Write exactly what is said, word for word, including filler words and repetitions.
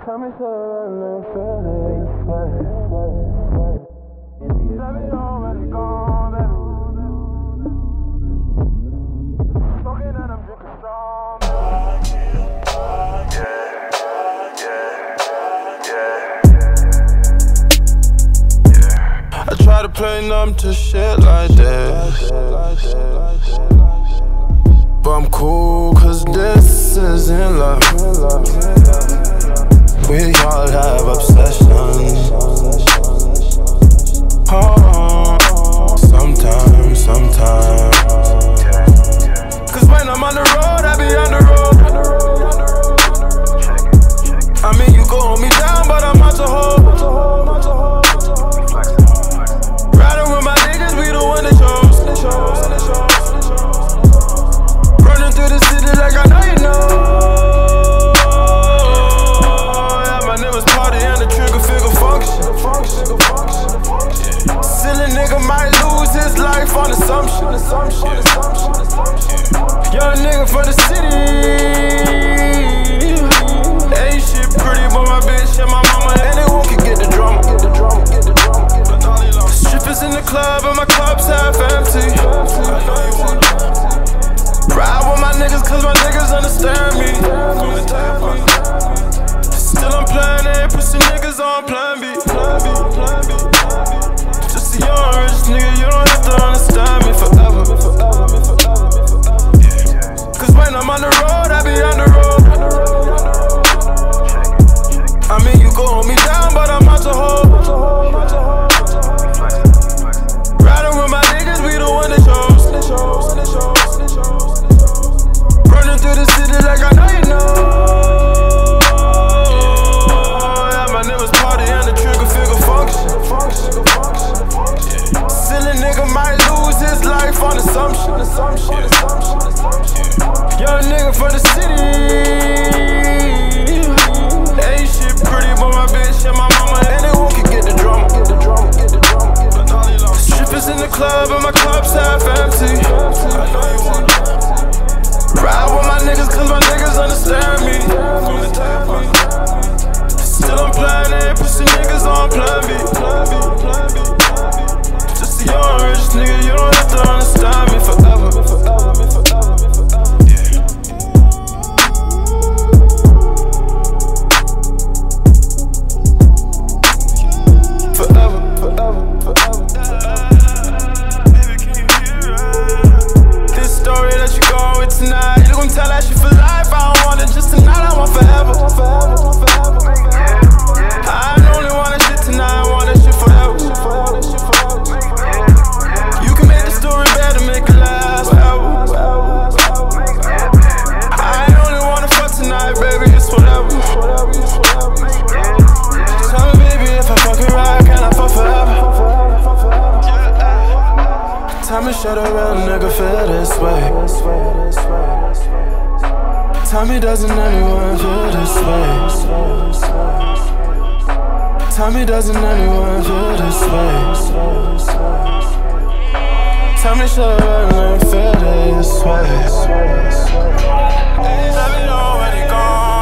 Tell me so I feel this way. Tell me already gone, baby. Smoking and I'm drinking strong. Yeah, yeah, yeah, yeah. I try to play numb to shit like this, but I'm cool cause this isn't love. We all have obsessions. Oh, sometimes, sometimes. Cause when I'm on the road, I be on the road. I mean, you go hold me down, but I'm out to hold. Riding with my niggas, we the one that chose. Running through the city like I know you know. Silly nigga might lose his life on assumption. Young nigga from the city. Ain't shit pretty, but my bitch and my mama, anyone can get the drama. Strippers in the club and my club's half empty. Ride with my niggas cause my niggas understand me. Still I'm plan A, pussy niggas on plan B. Just a young rich nigga, you don't have to understand me forever. Cause when I'm on the road, I be on the road. I mean, you go hold me down, but I'm out to hold. Riding with my niggas, we the one that chose. Running through the city like I know you know. Silly nigga might lose his life on assumption. Young nigga from the city. Ain't shit pretty, but my bitch and my mama, anyone can get the drama. Strippers in the club and my club's half empty. Ride with my niggas cause my niggas understand me. Still I'm plan A, pussy niggas on plan B. Just a young rich nigga, you don't have to understand me forever. Forever, forever, forever. Baby, can you hear it? This story that you go with tonight, you gon' tell that shit for life. I don't want it just tonight, I want forever. Forever, forever. I don't only want that shit tonight, I want that shit forever. You can make the story better, make it last forever. I ain't only wanna fuck tonight, baby, it's forever. Tell me, baby, if I fuck it right, can I fuck forever? Tell me, should a real nigga feel this way? Tell me, doesn't anyone feel this way? Tell me, doesn't anyone feel this way? Tell me, should I feel this way? Tell me, already gone.